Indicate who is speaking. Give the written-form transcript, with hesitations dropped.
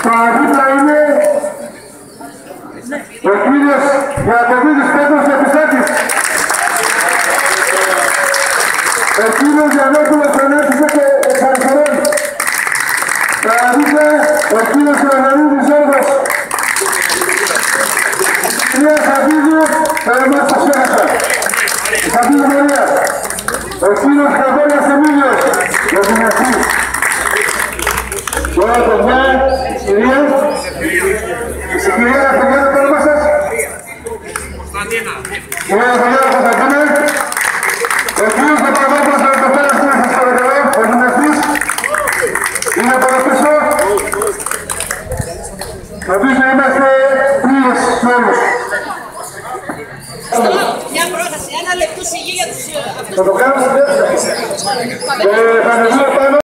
Speaker 1: δίπλα είναι ο κύριος Ιακωβίδης Πέτρος Επιστάτης. Ο κύριος Γιαννόπουλος Φωνέτησε και εξαριστερών. Δίπλα ο κύριος Ιωαννίδης Ζώργος. Κυρία Σαββίδου, μας το ξέχασα. Σαββίδου Μαρία. Ο κύριος Καβέλας Εμίλιος, ο δυναστής. Τώρα παιδιά, κυρία, κυρία Φεγγέλα, το όνομα σας. Κυρία Φεγγέλα Κωνσταντίνα. Ο κύριος Παπαδόπουλος, ο Παπαδόπουλος, σας παρακαλώ, ο δυναστής. Είναι από εδώ πίσω. Νομίζω είμαστε τρεις όλους.
Speaker 2: Μια πρόταση, ένα λεπτό σιγή για τους αυτούς.
Speaker 1: Θα το κάνουμε. Θα ανεβούμε πάνω.